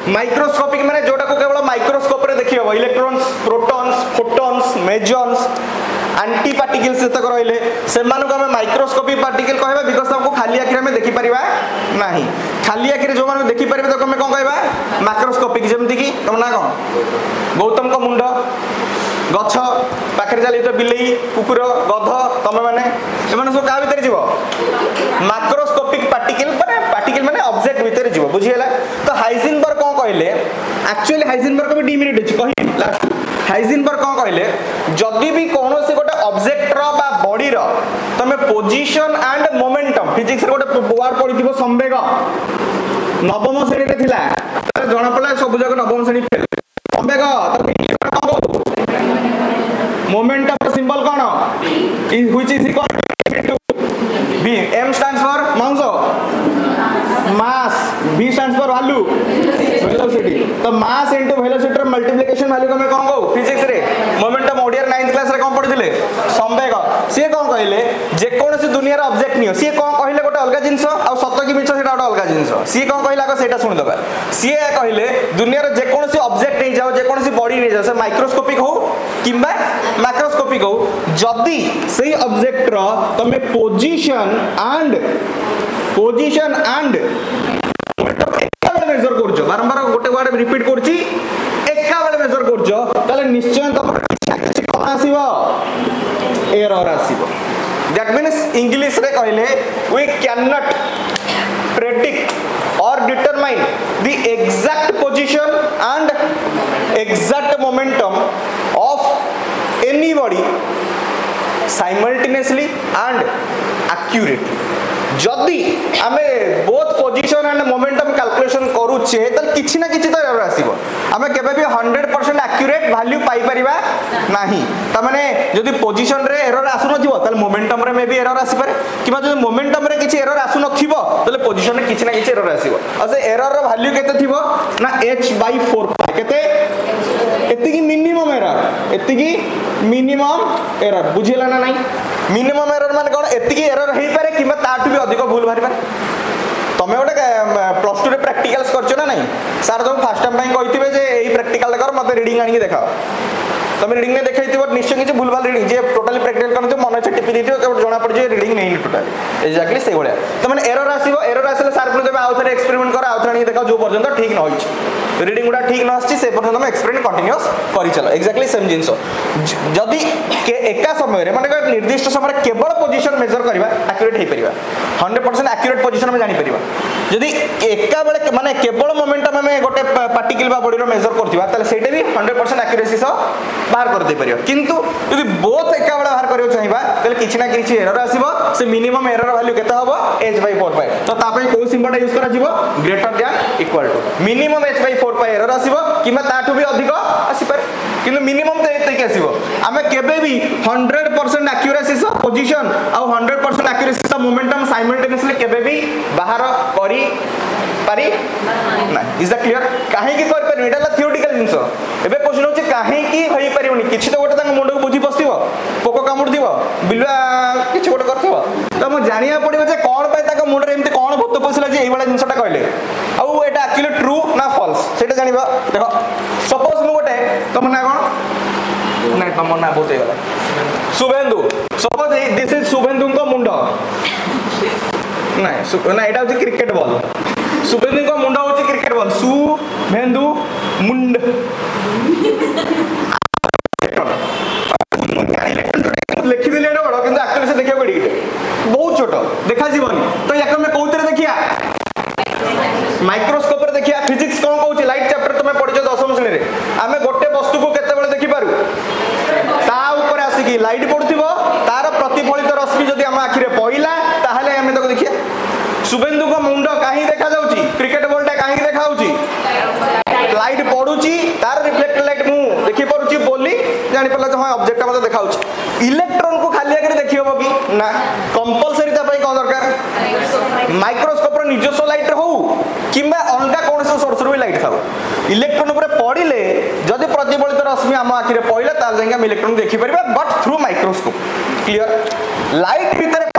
microscopic माने जोटा को केवल माइक्रोस्कोप रे देखि हबो electrons protons photons mesons anti particles जतक रहले से मानु को हम माइक्रोस्कोपिक पार्टिकल कहबा बिकॉज़ हमको खाली आखिर में देखि परिबा नाही खाली आखिर जो माने देखि परिबे तो हम कोन कहबा माइक्रोस्कोपिक जेमति की तुम ना कोन गौतम को मुंड गछ पाखरे चली तो बिलेई कुकुर गध तमे माने एमाने सब का भीतर जीवो माइक्रोस्कोपिक पार्टिकल माने ऑब्जेक्ट भीतर जीवो बुझियला तो हाइजेनबर्ग कोन कहले एक्चुअली हाइजेनबर्ग भी डिमिनिट अछि कहि लास्ट हाइजेनबर्ग कोन कहले जदी भी कोनो से गोटे ऑब्जेक्ट रो बा बॉडी रो तमे पोजीशन एंड मोमेंटम फिजिक्स रे गोटे वर्ड पढिथिबो संवेग नवम श्रेणी रे थिला जणा पडला सब जग नवम श्रेणी फेल संवेग तो मोमेंटम सिंबल कोन which is equal to v m stands for माउंस mass v stands for value velocity तो मास इनटू वेलोसिटी रे मल्टीप्लिकेशन वैल्यू को मैं कोन कहू फिजिक्स रे मोमेंटम ओडियर 9th क्लास रे कोन पढिथिले संवेग से कोन कहले जे कोनसी दुनिया रे ऑब्जेक्ट नियो से कोन कहले गोटे अलगा जिंस आ सत्य की मिछ सेटा अलगा जिंस से कोन कहला को सेटा सुन दबा से कहले दुनिया रे जे कोनसी ऑब्जेक्ट नै जाओ जे कोनसी बॉडी नै जाओ से माइक्रोस्कोपिक हो किबा मैक्रोस्कोपिक हो जदी सही ऑब्जेक्ट रो तमे पोजीशन एंड मेजर करछो बारंबार गोटे वर्ड रिपीट करछि एका बेले मेजर करछो ताले निश्चय तमर किछि कोन आसीबो एरर आसीबो दैट मींस इंग्लिश रे कहले वी कैन नॉट प्रेडिक्ट और determine the exact position and exact momentum of anybody simultaneously and accurately जदी आमे both position and momentum calculation करूछे त किछि ना किछि त एरर आसीबो आमे केबे भी 100% एक्यूरेट वैल्यू पाई परिबा नाही त माने जदी पोजीशन रे एरर आसु नथिबो त मोमेंटम रे मे भी एरर आसी पारे किबा जदी मोमेंटम रे किछि एरर आसु नथिबो त पोजीशन रे किछि ना किछि एरर आसीबो आ से एरर रो वैल्यू केते थिबो ना h/4 पाई केते एतिकी मिनिमम एरर बुझिला ना नाही मिनिमम एरर माने कोन एतिकी एरर हेई पारे किबा ताटु भी अधिक भूल बाहरी पारे तमे गोटे प्लस 2 रे प्रैक्टिकल्स करछो ना नाही सर तुम फर्स्ट टाइम पई कहिथिबे जे एई प्रैक्टिकल कर मते रीडिंग आनी के देखाओ तमे रीडिंग ने देखैथिबो निश्चय किछि भूल भाल रीडिंग जे टोटली प्रैक्टिकल करन जे मन छ टिपि दिथिबो केवल जणा पड़ जे रीडिंग नै टोटली एक्जेक्टली से होया त माने एरर आसीले सर पुन जबे आउथरे एक्सपेरिमेंट कर आउथरे आनी देखाओ जो पर्यंत ठीक न होइछ रीडिंग गुडा ठीक न आछि से पर्यंत हम एक्सपेरिमेंट कंटीन्यूअस करि चलो एक्जेक्टली सेम जिंसो जदी के एका समय रे माने निर्दिष्ट समय रे केवल पोजीशन मेजर करबा एक्यूरेट हे परिबा 100% एक्यूरेट पोजीशन में जानि परिबा जदी एका बेले माने केवल मोमेंटम में गोटे पार्टिकल बा बॉडी रो मेजर करथिबा ताले सेटे भी 100% एक्यूरेसी सो बाहर कर दे परिबा किंतु यदि बोथ एका बेले बाहर करियो चाहिबा ताले किछि ना किछि एरर आसीबो से मिनिमम एरर वैल्यू केता होबो h/4 तो ता पई को सिंबल यूज करा जीवो greater than equal to minimum h/4 error आसीबो किमा ताठू भी अधिक आसी पारे किंतु मिनिमम ते एते के आसीबो आमे केबे भी 100% एक्यूरेसी सो पोजीशन आ 100% एक्यूरेसी सो मोमेंटम साइमल्टेनियसली केबे भी बाहर करी पारी ना इज दैट क्लियर काहे की कर पर एटा थियोरेटिकल जिंसो एबे क्वेश्चन होचे काहे की होई परिबोनी किछि तो गोटे तांग मुंड को बुझी पस्तिबो पोको कामुड दिबो बिलुआ किछि गोटे करथिबो त म जानिया पड़िबो जे कोन पय ताक मुंड रे एमती कोन भूत पसिला जे एई वाला जिंसटा कहले आ एटा एक्चुअली ट्रू ना फॉल्स सेटा जानिबो देखो सपोज मु गोटे तम ना कोन ना तम ना बहुत हेला Shubhendu suppose this is Shubhendu को मुंड ना एटा होची क्रिकेट बॉल शुभेंदु को मुंड होची क्रिकेट बॉल शुभेंदु मुंड लिखि दिले एटा बड़ किंतु एक्चुअली से देखिया पड़ी बहुत छोट देखा जीवनी तो याक में कोउतरे देखिया माइक्रोस्कोप रे देखिया फिजिक्स कोन कहूची लाइट चैप्टर तमे पढिजो 10वीं श्रेणी रे आमे गोटे वस्तु को केते बेले देखि पारु ता ऊपर आसी की लाइट पडथिबो तार प्रतिफलित रश्मि जदी हम आखिरे पइला ताहले हमें तो देखिया शुभेंदु को मुंड काहे देखा जाउची क्रिकेट बॉलटा काहे देखा जाउची लाइट पडुची तार रिफ्लेक्टेड लाइट मु देखि परुची बोली जानि पला हां ऑब्जेक्ट मते देखाउची इलेक्ट्रॉन को खाली आगे देखि होबो की ना कंपलसरी ता पई कोन दरकार माइक्रोस्कोप रो निजस्व लाइट हो किबा अलगा कोनसे सोर्स रो लाइट थाओ इलेक्ट्रॉन ऊपर पडिले जदी प्रतिफलित रश्मि हम आखिरे पइला ताल जांगा इलेक्ट्रॉन देखि परबा but through microscope clear light भीतर